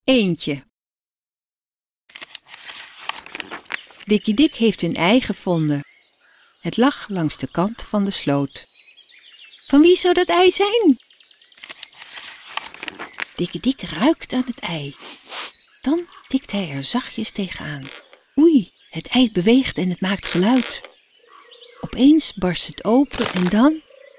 Eendje. Dikkie Dik heeft een ei gevonden. Het lag langs de kant van de sloot. Van wie zou dat ei zijn? Dikkie Dik ruikt aan het ei. Dan tikt hij er zachtjes tegenaan. Oei, het ei beweegt en het maakt geluid. Opeens barst het open en dan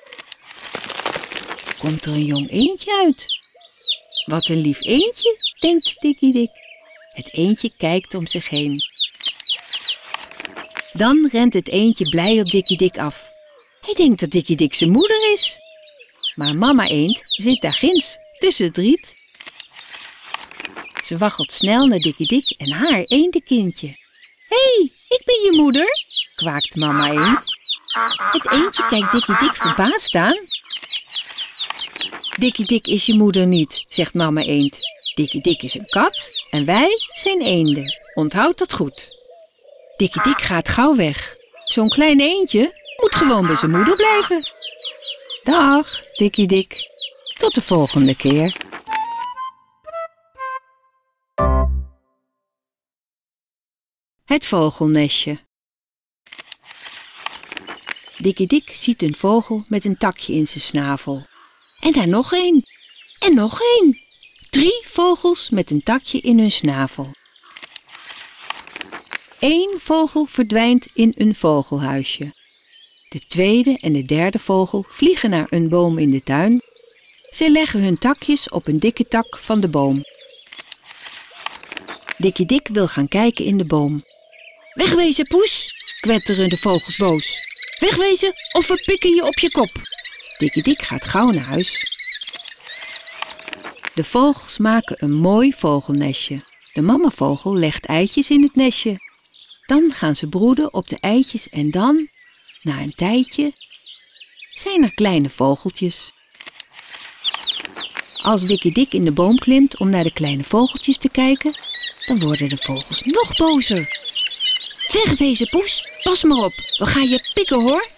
komt er een jong eendje uit. Wat een lief eendje, denkt Dikkie Dik. Het eendje kijkt om zich heen. Dan rent het eendje blij op Dikkie Dik af. Hij denkt dat Dikkie Dik zijn moeder is. Maar mama eend zit daar ginds tussen het riet. Ze waggelt snel naar Dikkie Dik en haar eendenkindje. Hé, ik ben je moeder, kwaakt mama eend. Het eendje kijkt Dikkie Dik verbaasd aan. Dikkie Dik is je moeder niet, zegt mama eend. Dikkie Dik is een kat en wij zijn eenden. Onthoud dat goed. Dikkie Dik gaat gauw weg. Zo'n klein eendje moet gewoon bij zijn moeder blijven. Dag, Dikkie Dik. Tot de volgende keer. Het vogelnestje. Dikkie Dik ziet een vogel met een takje in zijn snavel. En daar nog één. En nog één. 3 vogels met een takje in hun snavel. 1 vogel verdwijnt in een vogelhuisje. De tweede en de derde vogel vliegen naar een boom in de tuin. Zij leggen hun takjes op een dikke tak van de boom. Dikkie Dik wil gaan kijken in de boom. Wegwezen, poes, kwetteren de vogels boos. Wegwezen of we pikken je op je kop. Dikkie Dik gaat gauw naar huis. De vogels maken een mooi vogelnestje. De mamavogel legt eitjes in het nestje. Dan gaan ze broeden op de eitjes en dan, na een tijdje, zijn er kleine vogeltjes. Als Dikkie Dik in de boom klimt om naar de kleine vogeltjes te kijken, dan worden de vogels nog bozer. Wegwezen, poes, pas maar op, we gaan je pikken hoor.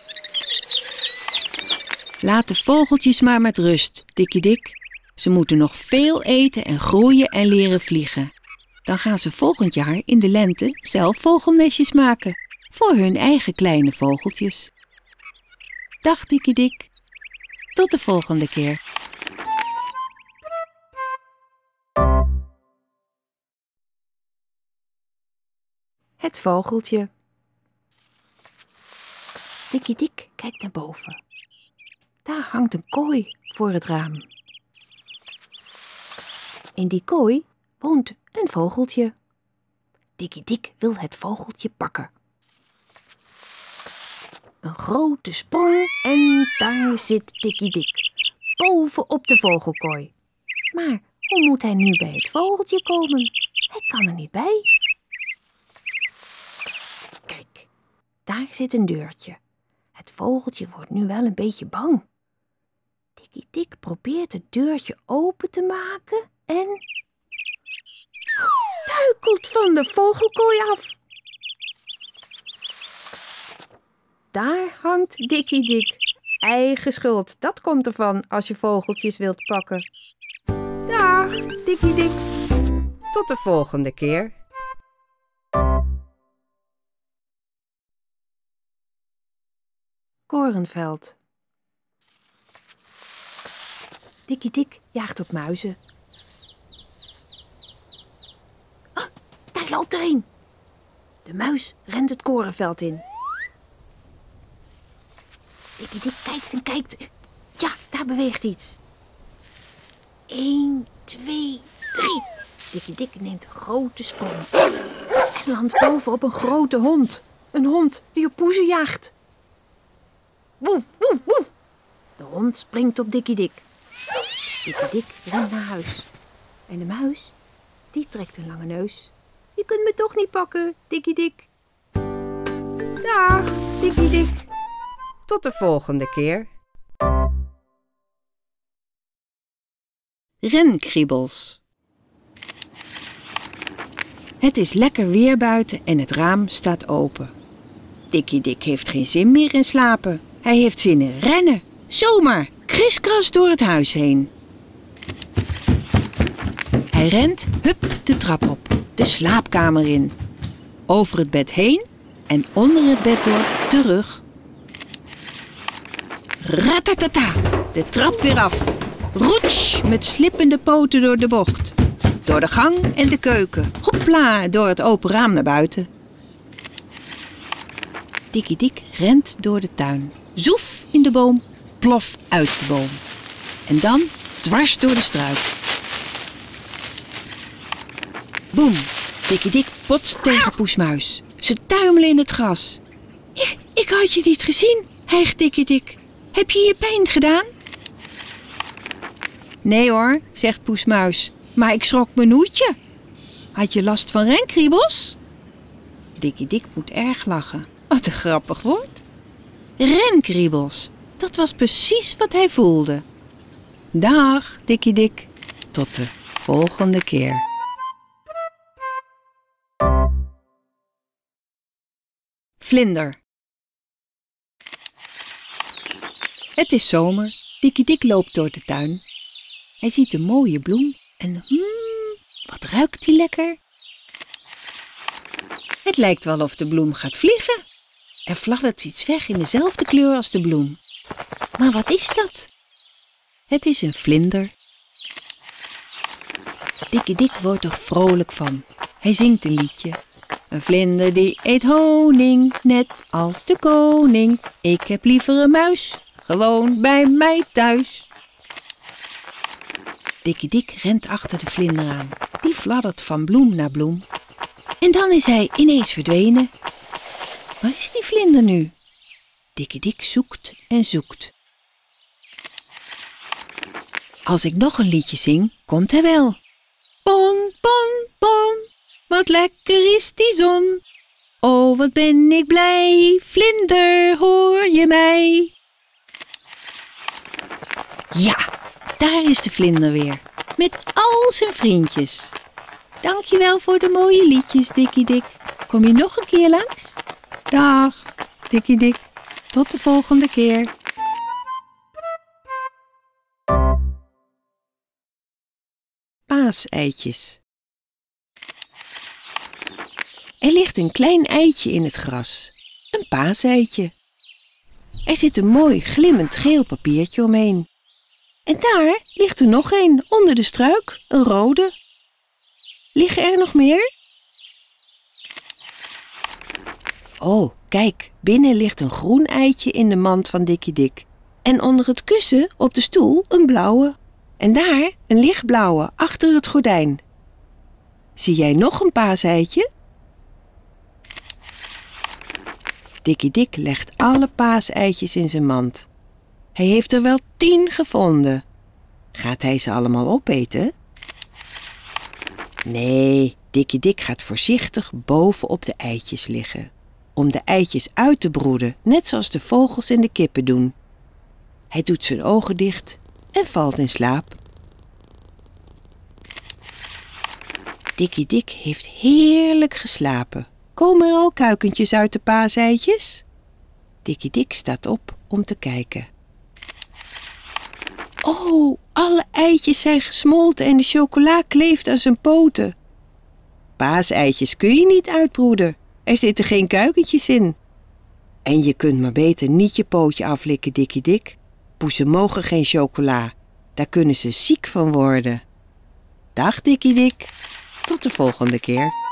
Laat de vogeltjes maar met rust, Dikkie Dik. Ze moeten nog veel eten en groeien en leren vliegen. Dan gaan ze volgend jaar in de lente zelf vogelnestjes maken. Voor hun eigen kleine vogeltjes. Dag Dikkie Dik. Tot de volgende keer. Het vogeltje. Dikkie Dik kijkt naar boven. Daar hangt een kooi voor het raam. In die kooi woont een vogeltje. Dikkie Dik wil het vogeltje pakken. Een grote sprong en daar zit Dikkie Dik, boven op de vogelkooi. Maar hoe moet hij nu bij het vogeltje komen? Hij kan er niet bij. Kijk, daar zit een deurtje. Het vogeltje wordt nu wel een beetje bang. Dikkie Dik probeert het deurtje open te maken en duikelt van de vogelkooi af. Daar hangt Dikkie Dik. Eigen schuld, dat komt ervan als je vogeltjes wilt pakken. Dag, Dikkie Dik. Tot de volgende keer. Korenveld. Dikkie Dik jaagt op muizen. Oh, daar loopt er een. De muis rent het korenveld in. Dikkie Dik kijkt en kijkt. Ja, daar beweegt iets. 1, 2, 3. Dikkie Dik neemt een grote sprong. En landt bovenop een grote hond. Een hond die op poezen jaagt. Woef, woef, woef. De hond springt op Dikkie Dik. Dikkie Dik rent naar huis. En de muis, die trekt een lange neus. Je kunt me toch niet pakken, Dikkie Dik. Dag, Dikkie Dik. Tot de volgende keer. Renkriebels. Het is lekker weer buiten en het raam staat open. Dikkie Dik heeft geen zin meer in slapen. Hij heeft zin in rennen. Zomaar, kriskras door het huis heen. Hij rent, hup, de trap op, de slaapkamer in. Over het bed heen en onder het bed door, terug. Ratatata, de trap weer af. Roetsch, met slippende poten door de bocht. Door de gang en de keuken. Hopla, door het open raam naar buiten. Dikkie Dik rent door de tuin. Zoef in de boom, plof uit de boom. En dan dwars door de struik. Boem, Dikkie Dik botst tegen Poesmuis. Ze tuimelen in het gras. Ik had je niet gezien, hijgt Dikkie Dik. Heb je je pijn gedaan? Nee hoor, zegt Poesmuis, maar ik schrok mijn hoedje. Had je last van renkriebels? Dikkie Dik moet erg lachen. Wat een grappig woord. Renkriebels, dat was precies wat hij voelde. Dag, Dikkie Dik. Tot de volgende keer. Vlinder. Het is zomer. Dikkie Dik loopt door de tuin. Hij ziet een mooie bloem en wat ruikt die lekker? Het lijkt wel of de bloem gaat vliegen. Er fladdert iets weg in dezelfde kleur als de bloem. Maar wat is dat? Het is een vlinder. Dikkie Dik wordt er vrolijk van. Hij zingt een liedje. Een vlinder die eet honing, net als de koning. Ik heb liever een muis, gewoon bij mij thuis. Dikkie Dik rent achter de vlinder aan. Die fladdert van bloem naar bloem. En dan is hij ineens verdwenen. Waar is die vlinder nu? Dikkie Dik zoekt en zoekt. Als ik nog een liedje zing, komt hij wel. Pon, pon, pon, wat lekker is die zon. Oh, wat ben ik blij, vlinder, hoor je mij? Ja, daar is de vlinder weer, met al zijn vriendjes. Dankjewel voor de mooie liedjes, Dikkie Dik. Kom je nog een keer langs? Dag, Dikkie Dik. Tot de volgende keer. Paaseitjes. Er ligt een klein eitje in het gras. Een paaseitje. Er zit een mooi glimmend geel papiertje omheen. En daar ligt er nog een onder de struik, een rode. Liggen er nog meer? Oh, kijk, binnen ligt een groen eitje in de mand van Dikkie Dik. En onder het kussen op de stoel een blauwe. En daar een lichtblauwe achter het gordijn. Zie jij nog een paaseitje? Dikkie Dik legt alle paaseitjes in zijn mand. Hij heeft er wel 10 gevonden. Gaat hij ze allemaal opeten? Nee, Dikkie Dik gaat voorzichtig bovenop de eitjes liggen. Om de eitjes uit te broeden, net zoals de vogels en de kippen doen. Hij doet zijn ogen dicht en valt in slaap. Dikkie Dik heeft heerlijk geslapen. Komen er al kuikentjes uit de paaseitjes? Dikkie Dik staat op om te kijken. Oh, alle eitjes zijn gesmolten en de chocola kleeft aan zijn poten. Paaseitjes kun je niet uitbroeden. Er zitten geen kuikentjes in. En je kunt maar beter niet je pootje aflikken, Dikkie Dik. Poezen mogen geen chocola. Daar kunnen ze ziek van worden. Dag, Dikkie Dik. Tot de volgende keer.